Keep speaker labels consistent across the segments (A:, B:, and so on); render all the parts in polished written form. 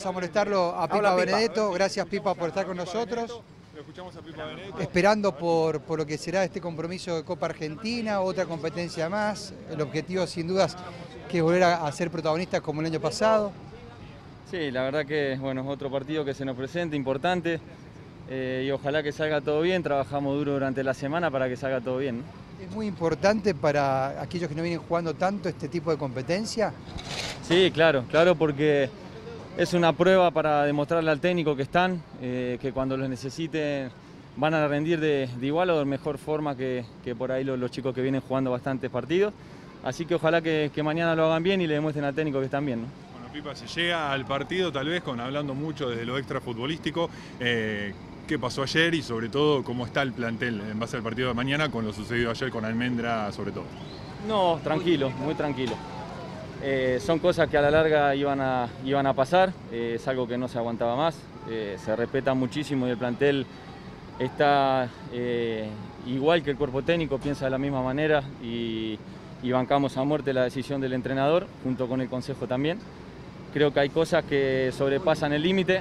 A: Vamos a molestarlo a Pipa Benedetto. Gracias, Pipa, por estar con nosotros.
B: Lo escuchamos a Pipa Benedetto.
A: Esperando por lo que será este compromiso de Copa Argentina, otra competencia más. El objetivo, sin dudas, que es volver a ser protagonistas como el año pasado.
C: Sí, la verdad que bueno, es otro partido que se nos presenta, importante. Y ojalá que salga todo bien. Trabajamos duro durante la semana para que salga todo bien, ¿no?
A: Es muy importante para aquellos que no vienen jugando tanto este tipo de competencia.
C: Sí, claro, porque es una prueba para demostrarle al técnico que están, que cuando los necesiten van a rendir de igual o de mejor forma que por ahí los chicos que vienen jugando bastantes partidos. Así que ojalá que mañana lo hagan bien y le demuestren al técnico que están bien, ¿no?
B: Bueno, Pipa, se llega al partido tal vez hablando mucho desde lo extrafutbolístico. ¿Qué pasó ayer y sobre todo cómo está el plantel en base al partido de mañana con lo sucedido ayer con Almendra sobre todo?
C: No, tranquilo, muy tranquilo. Son cosas que a la larga iban a pasar, es algo que no se aguantaba más, se respeta muchísimo y el plantel está igual que el cuerpo técnico, piensa de la misma manera y bancamos a muerte la decisión del entrenador, junto con el consejo también. Creo que hay cosas que sobrepasan el límite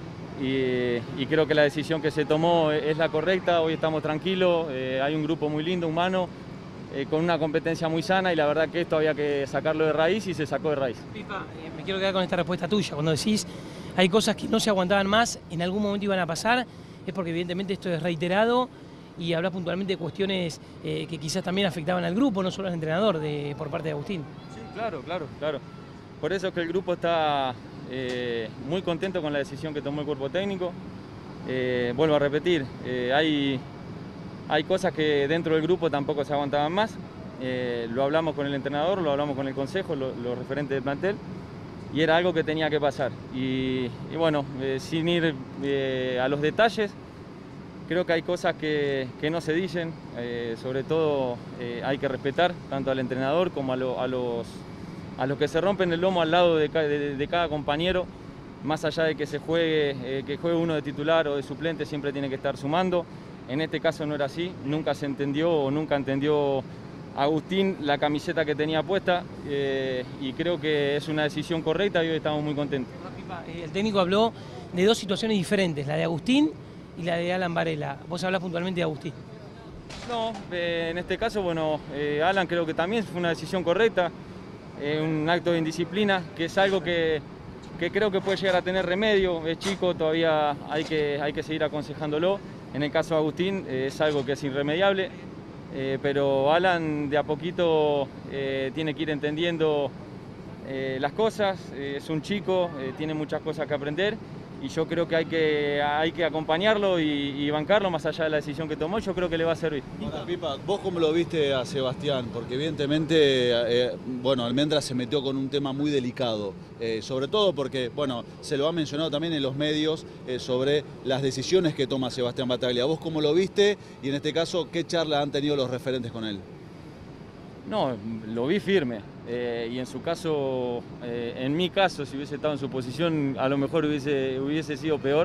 C: y creo que la decisión que se tomó es la correcta. Hoy estamos tranquilos, hay un grupo muy lindo, humano, con una competencia muy sana y la verdad que esto había que sacarlo de raíz y se sacó de raíz.
D: Pipa, me quiero quedar con esta respuesta tuya. Cuando decís hay cosas que no se aguantaban más, en algún momento iban a pasar, es porque evidentemente esto es reiterado y hablas puntualmente de cuestiones que quizás también afectaban al grupo, no solo al entrenador por parte de Agustín.
C: Sí, claro. Por eso es que el grupo está muy contento con la decisión que tomó el cuerpo técnico. Vuelvo a repetir, hay cosas que dentro del grupo tampoco se aguantaban más. Lo hablamos con el entrenador, lo hablamos con el consejo, los referentes del plantel, y era algo que tenía que pasar. Y bueno, sin ir a los detalles, creo que hay cosas que no se dicen, sobre todo hay que respetar tanto al entrenador como a los que se rompen el lomo al lado de cada compañero. Más allá de que que juegue uno de titular o de suplente, siempre tiene que estar sumando. En este caso no era así, nunca se entendió o nunca entendió Agustín la camiseta que tenía puesta y creo que es una decisión correcta y hoy estamos muy contentos.
D: El técnico habló de dos situaciones diferentes, la de Agustín y la de Alan Varela. Vos hablás puntualmente de Agustín.
C: No, en este caso, bueno, Alan creo que también fue una decisión correcta, un acto de indisciplina, que es algo que creo que puede llegar a tener remedio, es chico, todavía hay que seguir aconsejándolo. En el caso de Agustín es algo que es irremediable, pero Alan de a poquito tiene que ir entendiendo las cosas, es un chico, tiene muchas cosas que aprender y yo creo que hay que acompañarlo y bancarlo más allá de la decisión que tomó, yo creo que le va a servir.
E: Ahora, Pipa, ¿vos cómo lo viste a Sebastián? Porque evidentemente, bueno, Almendra se metió con un tema muy delicado, sobre todo porque, bueno, se lo ha mencionado también en los medios sobre las decisiones que toma Sebastián Battaglia. ¿Vos cómo lo viste? Y en este caso, ¿qué charla han tenido los referentes con él?
C: No, lo vi firme y en su caso, en mi caso, si hubiese estado en su posición, a lo mejor hubiese sido peor.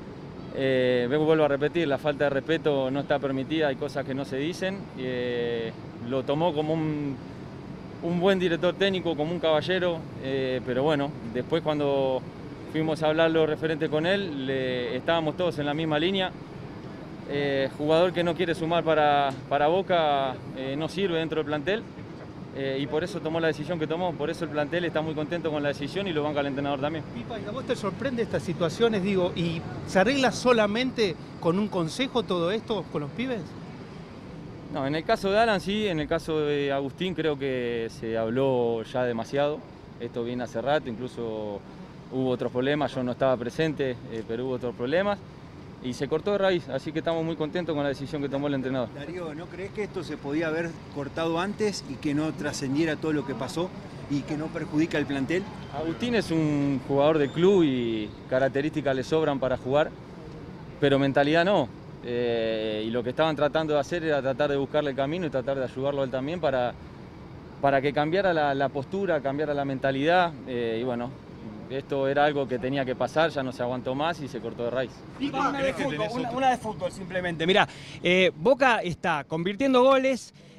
C: Vuelvo a repetir, la falta de respeto no está permitida, hay cosas que no se dicen. Lo tomó como un buen director técnico, como un caballero, pero bueno, después cuando fuimos a hablar los referentes con él, estábamos todos en la misma línea. Jugador que no quiere sumar para Boca no sirve dentro del plantel y por eso tomó la decisión que tomó, por eso el plantel está muy contento con la decisión y lo banca el entrenador también.
F: Pipa, ¿y a vos te sorprende estas situaciones, digo, y se arregla solamente con un consejo todo esto con los pibes?
C: No, en el caso de Alan sí, en el caso de Agustín creo que se habló ya demasiado, esto viene hace rato, incluso hubo otros problemas, yo no estaba presente, pero hubo otros problemas. Y se cortó de raíz, así que estamos muy contentos con la decisión que tomó el entrenador.
G: Darío, ¿no crees que esto se podía haber cortado antes y que no trascendiera todo lo que pasó y que no perjudica al plantel?
C: Agustín es un jugador de club y características le sobran para jugar, pero mentalidad no. Y lo que estaban tratando de hacer era tratar de buscarle el camino y tratar de ayudarlo a él también para que cambiara la postura, cambiara la mentalidad y bueno. Esto era algo que tenía que pasar, ya no se aguantó más y se cortó de raíz.
H: Una de fútbol simplemente. Mirá, Boca está convirtiendo goles,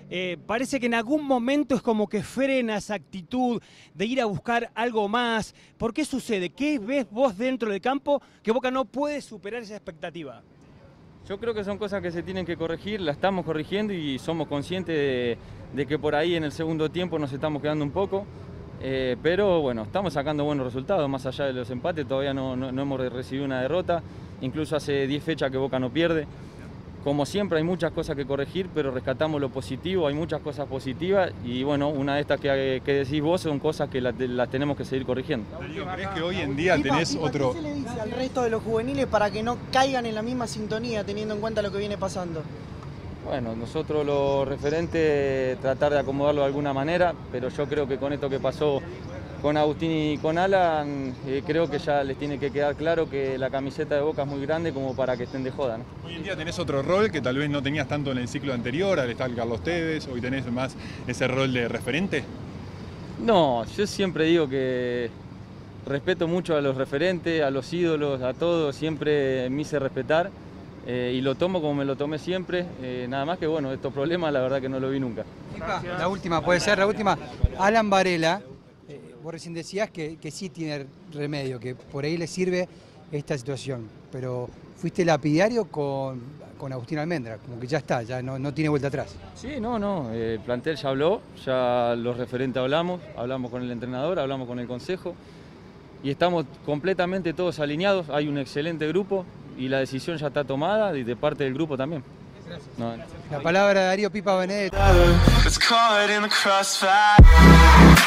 H: parece que en algún momento es como que frena esa actitud de ir a buscar algo más. ¿Por qué sucede? ¿Qué ves vos dentro del campo que Boca no puede superar esa expectativa?
C: Yo creo que son cosas que se tienen que corregir, las estamos corrigiendo y somos conscientes de que por ahí en el segundo tiempo nos estamos quedando un poco. Pero bueno, estamos sacando buenos resultados, más allá de los empates, todavía no hemos recibido una derrota, incluso hace 10 fechas que Boca no pierde. Como siempre hay muchas cosas que corregir, pero rescatamos lo positivo, hay muchas cosas positivas y bueno, una de estas que decís vos son cosas que las tenemos que seguir corrigiendo.
B: Darío, ¿crees que hoy en día tenés otro...?
I: ¿Qué se le dice al resto de los juveniles para que no caigan en la misma sintonía teniendo en cuenta lo que viene pasando?
C: Bueno, nosotros los referentes tratar de acomodarlo de alguna manera, pero yo creo que con esto que pasó con Agustín y con Alan, creo que ya les tiene que quedar claro que la camiseta de Boca es muy grande como para que estén de joda, ¿no?
B: Hoy en día tenés otro rol que tal vez no tenías tanto en el ciclo anterior, al estar Carlos Tevez, hoy tenés más ese rol de referente.
C: No, yo siempre digo que respeto mucho a los referentes, a los ídolos, a todos, siempre me hice respetar. Y lo tomo como me lo tomé siempre, nada más que bueno, estos problemas la verdad que no lo vi nunca.
A: La última, puede ser la última. Alan Varela, vos recién decías que sí tiene remedio, que por ahí le sirve esta situación, pero fuiste lapidario con Agustín Almendra, como que ya está, ya no tiene vuelta atrás.
C: Sí, no, el plantel ya habló, ya los referentes hablamos con el entrenador, hablamos con el consejo y estamos completamente todos alineados, hay un excelente grupo. Y la decisión ya está tomada y de parte del grupo también. No.
A: La palabra de Darío Pipa Benedetto.